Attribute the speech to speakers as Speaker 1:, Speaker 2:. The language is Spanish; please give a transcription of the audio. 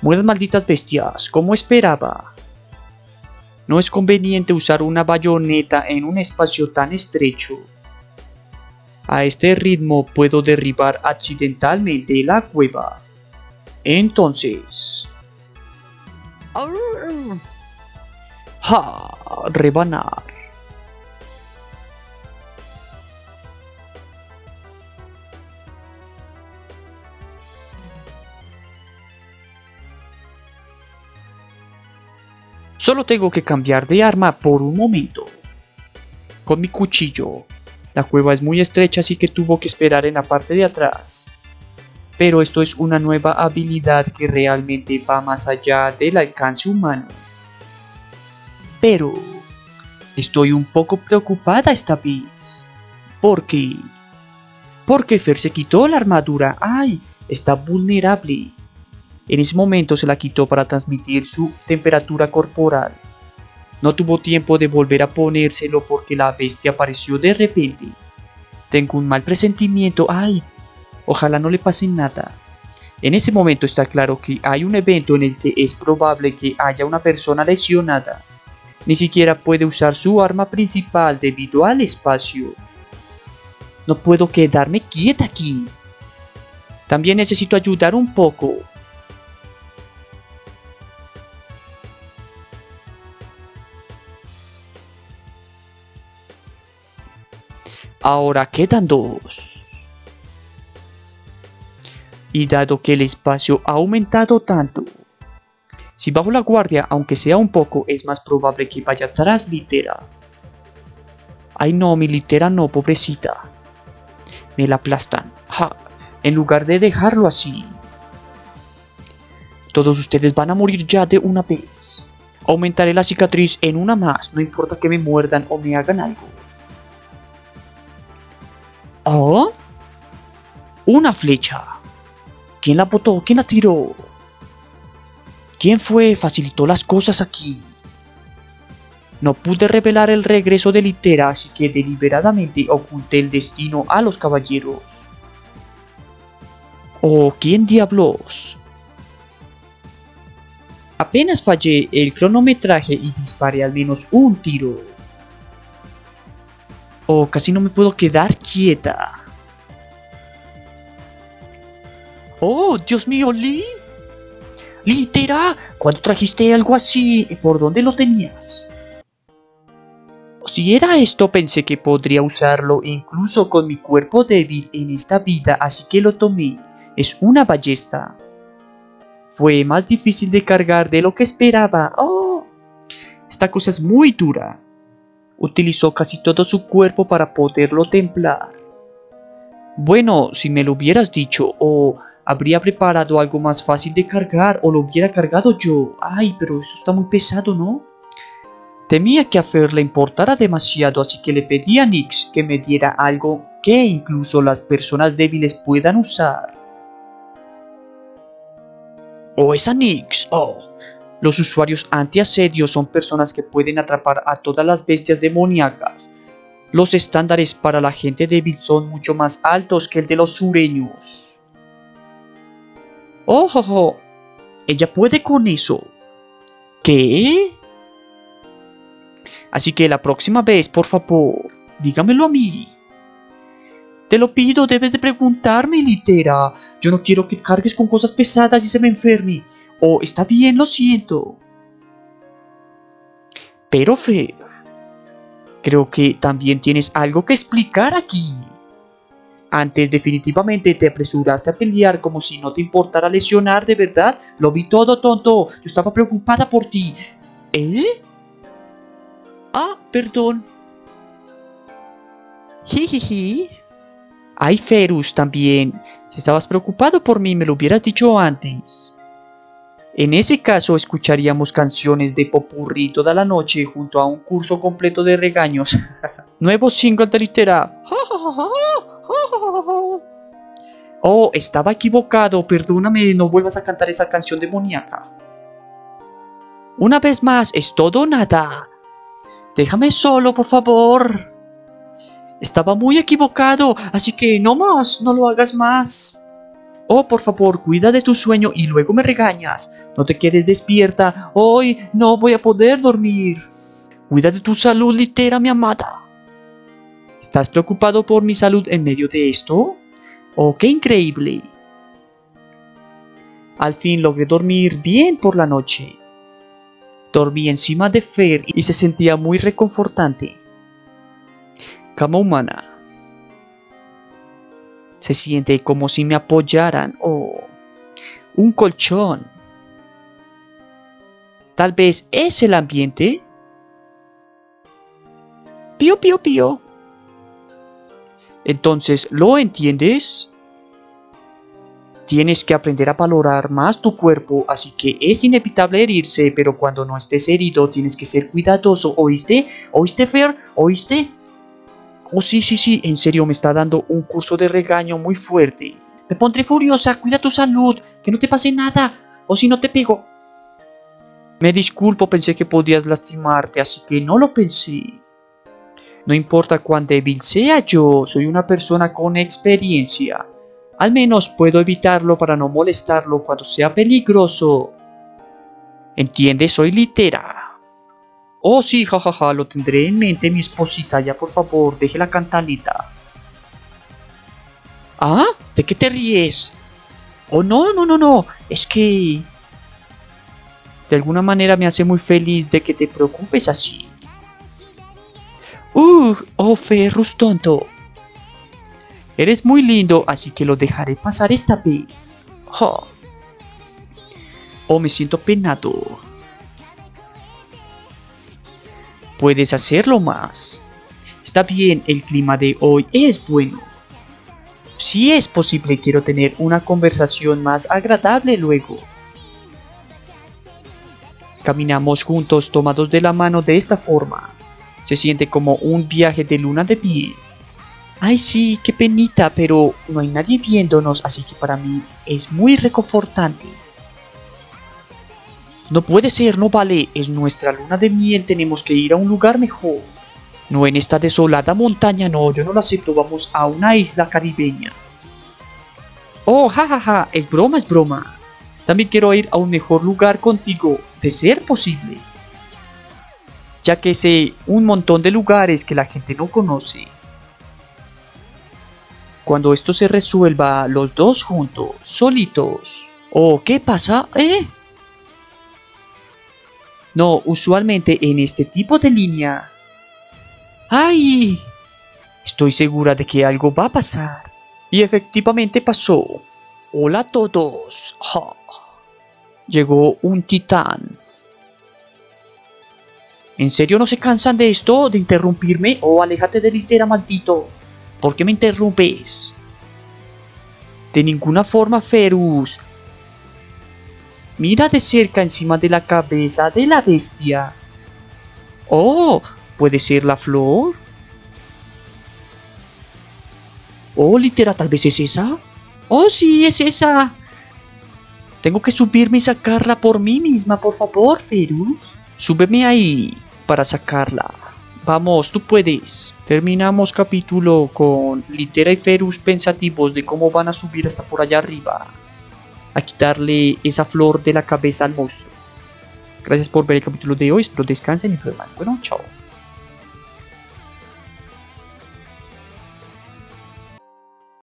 Speaker 1: Buenas malditas bestias, como esperaba. No es conveniente usar una bayoneta en un espacio tan estrecho. A este ritmo puedo derribar accidentalmente la cueva. Entonces... ¡Ja! Rebanar. Solo tengo que cambiar de arma por un momento. Con mi cuchillo. La cueva es muy estrecha, así que tuvo que esperar en la parte de atrás. Pero esto es una nueva habilidad que realmente va más allá del alcance humano. Pero estoy un poco preocupada esta vez. ¿Por qué? Porque Fer se quitó la armadura. ¡Ay! Está vulnerable. En ese momento se la quitó para transmitir su temperatura corporal. No tuvo tiempo de volver a ponérselo porque la bestia apareció de repente. Tengo un mal presentimiento. ¡Ay! Ojalá no le pase nada. En ese momento está claro que hay un evento en el que es probable que haya una persona lesionada. Ni siquiera puede usar su arma principal debido al espacio. No puedo quedarme quieta aquí. También necesito ayudar un poco. Ahora quedan dos. Y dado que el espacio ha aumentado tanto, si bajo la guardia, aunque sea un poco, es más probable que vaya tras Litera. Ay no, mi Litera no, pobrecita. Me la aplastan. ¡Ja! En lugar de dejarlo así. Todos ustedes van a morir ya de una vez. Aumentaré la cicatriz en una más, no importa que me muerdan o me hagan algo. ¿Oh? Una flecha. ¿Quién la botó? ¿Quién la tiró? ¿Quién fue? Facilitó las cosas aquí. No pude revelar el regreso de Litera, así que deliberadamente oculté el destino a los caballeros. ¿O quién diablos? Apenas fallé el cronometraje y disparé al menos un tiro. Oh, casi no me puedo quedar quieta. Oh, Dios mío, Litera, ¿cuándo trajiste algo así? ¿Por dónde lo tenías? Si era esto, pensé que podría usarlo incluso con mi cuerpo débil en esta vida, así que lo tomé. Es una ballesta. Fue más difícil de cargar de lo que esperaba. Oh, esta cosa es muy dura. Utilizó casi todo su cuerpo para poderlo templar. Bueno, si me lo hubieras dicho, o habría preparado algo más fácil de cargar, o lo hubiera cargado yo. Ay, pero eso está muy pesado, ¿no? Temía que a Fer le importara demasiado, así que le pedí a Nyx que me diera algo que incluso las personas débiles puedan usar. Oh, esa Nyx. Oh. Los usuarios anti-asedio son personas que pueden atrapar a todas las bestias demoníacas. Los estándares para la gente débil son mucho más altos que el de los sureños. ¡Oh, oh, oh! Ella puede con eso. ¿Qué? Así que la próxima vez, por favor, dígamelo a mí. Te lo pido, debes de preguntarme, Litera. Yo no quiero que cargues con cosas pesadas y se me enferme. Oh, está bien, lo siento. Pero Fer, creo que también tienes algo que explicar aquí. Antes definitivamente te apresuraste a pelear como si no te importara lesionar, ¿de verdad? Lo vi todo, tonto. Yo estaba preocupada por ti. ¿Eh? Ah, perdón. Jijiji. Ay, Ferus, también. Si estabas preocupado por mí, me lo hubieras dicho antes. En ese caso, escucharíamos canciones de popurrí toda la noche junto a un curso completo de regaños. Nuevo single de Litera. Oh, estaba equivocado. Perdóname, no vuelvas a cantar esa canción demoníaca. Una vez más, es todo o nada. Déjame solo, por favor. Estaba muy equivocado, así que no más, no lo hagas más. Oh, por favor, cuida de tu sueño y luego me regañas. No te quedes despierta. Hoy no voy a poder dormir. Cuida de tu salud, Litera, mi amada. ¿Estás preocupado por mi salud en medio de esto? ¡Oh, qué increíble! Al fin logré dormir bien por la noche. Dormí encima de Fer y se sentía muy reconfortante. Cama humana. Se siente como si me apoyaran. Oh, un colchón. Tal vez es el ambiente. Pío, pío, pío. Entonces, ¿lo entiendes? Tienes que aprender a valorar más tu cuerpo, así que es inevitable herirse, pero cuando no estés herido tienes que ser cuidadoso, ¿oíste? ¿Oíste, Fer? ¿Oíste? Oh, sí, en serio me está dando un curso de regaño muy fuerte. Me pondré furiosa, cuida tu salud, que no te pase nada, o si no te pego. Me disculpo, pensé que podías lastimarte, así que no lo pensé. No importa cuán débil sea yo, soy una persona con experiencia. Al menos puedo evitarlo para no molestarlo cuando sea peligroso. ¿Entiendes? Soy Litera. Oh, sí, jajaja, lo tendré en mente, mi esposita. Ya, por favor, deje la cantaleta. ¿Ah? ¿De qué te ríes? Oh, no. Es que... de alguna manera me hace muy feliz de que te preocupes así. Oh, Ferrus tonto. Eres muy lindo, así que lo dejaré pasar esta vez. Oh, me siento penado. Puedes hacerlo más. Está bien, el clima de hoy es bueno. Si es posible, quiero tener una conversación más agradable luego. Caminamos juntos tomados de la mano de esta forma. Se siente como un viaje de luna de miel. Ay, sí, qué penita, pero no hay nadie viéndonos, así que para mí es muy reconfortante. No puede ser, no vale, es nuestra luna de miel, tenemos que ir a un lugar mejor. No en esta desolada montaña, no, yo no lo acepto, vamos a una isla caribeña. Oh, jajaja, es broma. También quiero ir a un mejor lugar contigo, de ser posible. Ya que sé un montón de lugares que la gente no conoce. Cuando esto se resuelva, los dos juntos, solitos. Oh, ¿qué pasa? No, usualmente en este tipo de línea... ¡Ay! Estoy segura de que algo va a pasar. Y efectivamente pasó. Hola a todos. Llegó un titán. ¿En serio no se cansan de esto? ¿De interrumpirme? Oh, aléjate de Litera, maldito. ¿Por qué me interrumpes? De ninguna forma, Ferus. Mira de cerca encima de la cabeza de la bestia. Oh, ¿puede ser la flor? Oh, Litera, ¿tal vez es esa? Oh, sí, es esa. Tengo que subirme y sacarla por mí misma, por favor, Ferus. Súbeme ahí para sacarla. Vamos, tú puedes. Terminamos capítulo con Litera y Ferus pensativos de cómo van a subir hasta por allá arriba. A quitarle esa flor de la cabeza al monstruo. Gracias por ver el capítulo de hoy. Espero descansen y duerman. Bueno, chao.